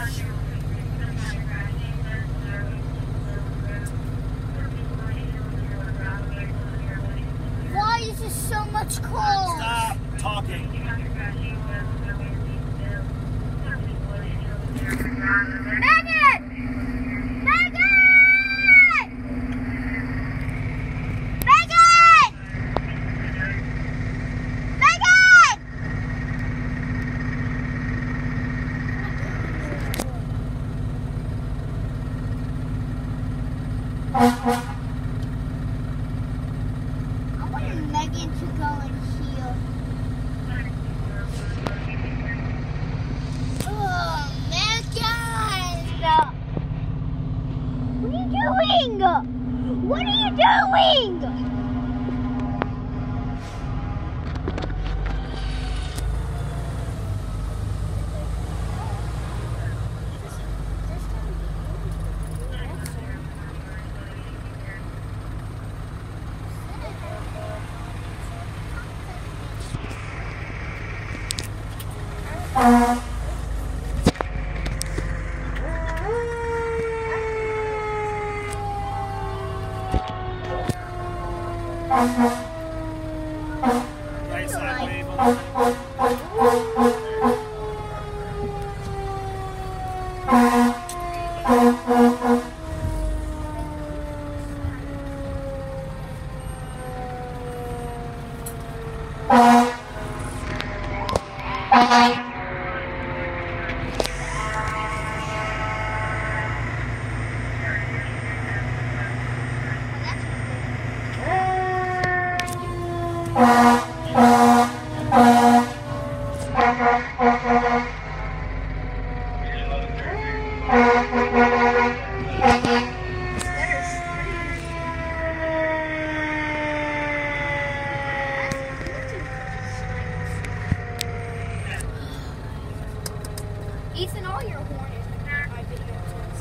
Why is this so much cold? Stop talking. Megan! Megan! Megan! Megan! I wanted Megan to go and heal. Oh, Megan! What are you doing? What are you doing? Right side, Mabel. Ethan, all your horn is in my video.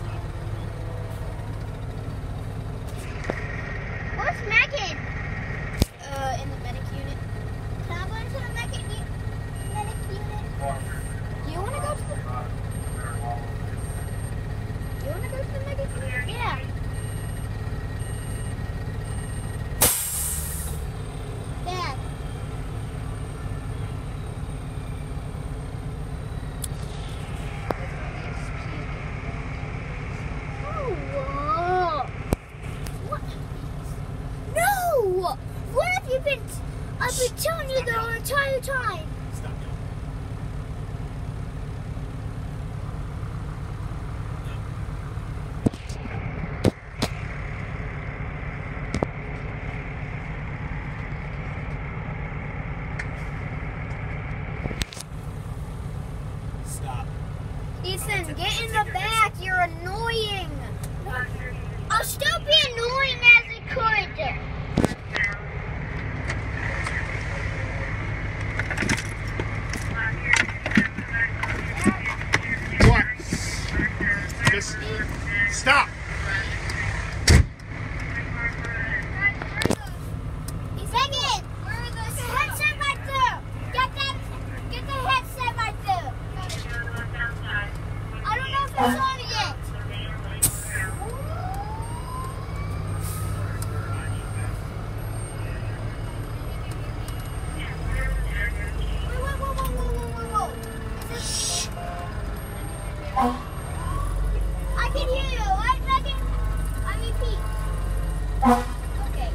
Where's Megan? In the medic unit. Can I go into the medic unit? Do you want to go to the... Do you want to go to the medic unit? Yeah. Dad. What have you been? I've been telling you the entire time. Stop. Stop. Ethan, get in the back. You're annoying. I'll still be annoying as it could. What? Just stop. Megan, headset right there. Get the headset right there. I don't know if it's on yet. Whoa. Is this... I can hear you, right, Megan? I repeat. Okay.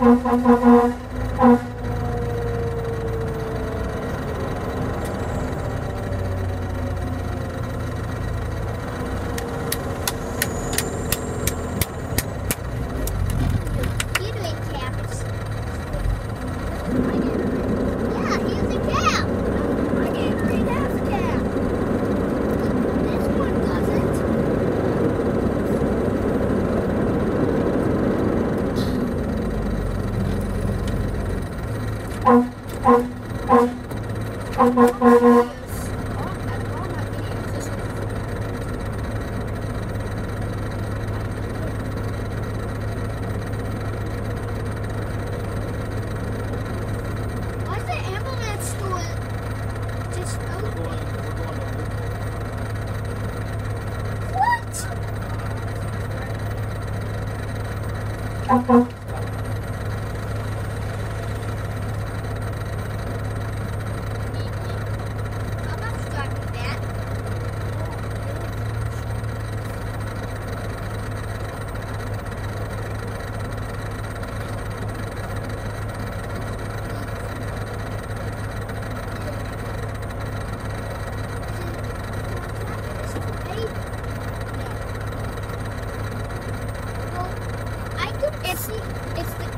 You doing caps? Yeah, here's a cap. I can't read half a cap. This one doesn't. Why's the ambulance store just open? What? I'm not starting that. Well, I could. It's the